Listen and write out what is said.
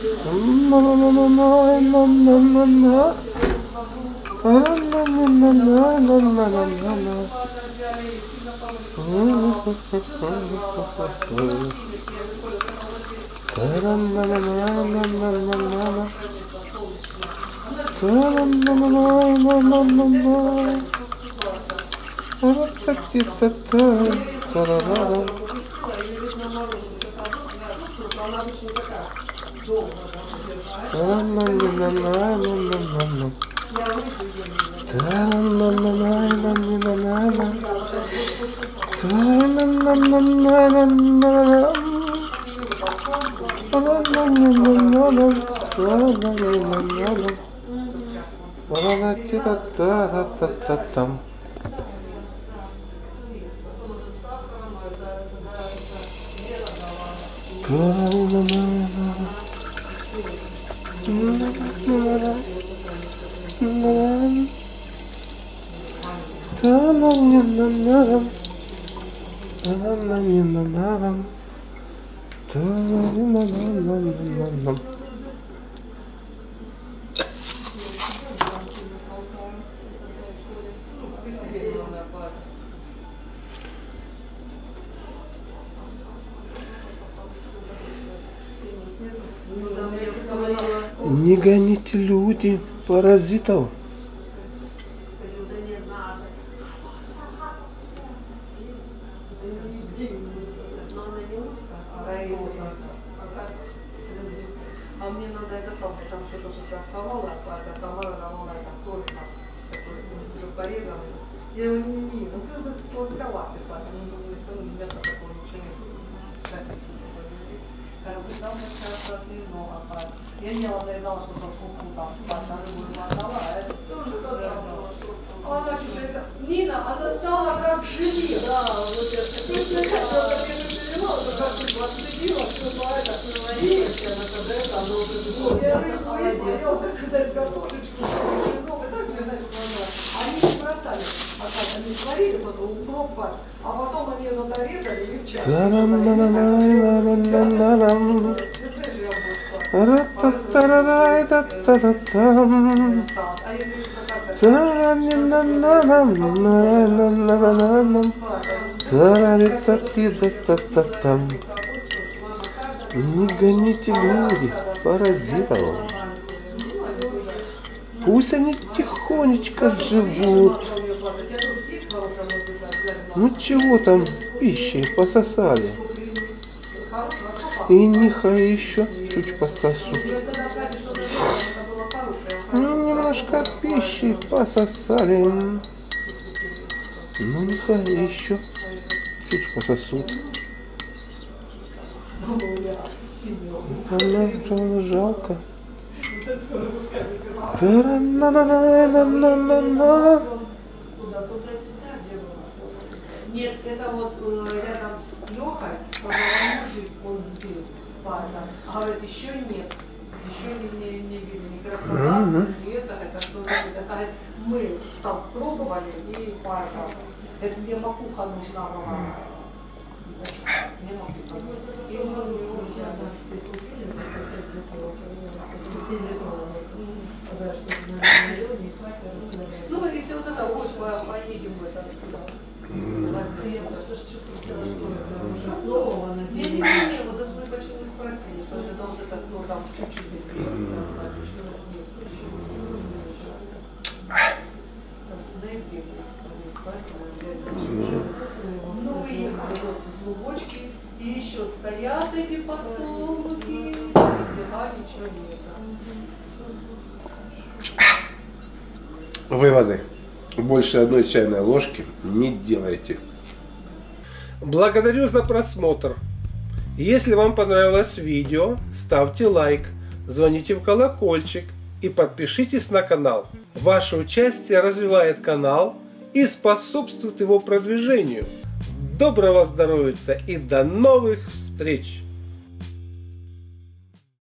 Не гоните, люди, паразитов. А мне надо это самое, там что-то что-то оставало, а Тамара давала там торт, такой уже порезанный. Я его не видела, ну ты бы сладковатый, поэтому думаю, что у меня такого ничего нет. Там сейчас немного, я не наедала, что прошел там, на любую отдала, а это тоже добро. Она чешется. Нина, она стала как желе. Да, вот я отцепила, все это, надеялась, она когда это, оно уже я знаешь, картошечку, много, так же, значит, они не бросали, они сварили потом укроп, а потом они ее дорезали и в чай. Не гоните, люди, паразитов. Пусть они тихонечко живут. Ну чего там пищи пососали? И нехай еще чуть пососут. Немножко пищи пососали. Ну нехай еще чуть пососут. Она жалко. Нет, это вот рядом с Лехой, мужик он сбил парня. А говорит, еще нет. Еще не видно, не красота, это что-то. Это говорит, мы там пробовали и парня. Это мне макуха нужна была. Не макуха. И он его ну, если вот это вот поедем в это туда. Я просто чувствую, что уже снова не, вот даже мы почему спросили, что это вот это, кто там чуть-чуть ну, уехали из Лубочки, и еще стоят эти подсолнухи, а ничего нет. Выводы. Больше одной чайной ложки не делайте. Благодарю за просмотр. Если вам понравилось видео, ставьте лайк, звоните в колокольчик и подпишитесь на канал. Ваше участие развивает канал и способствует его продвижению. Доброго здоровья и до новых встреч!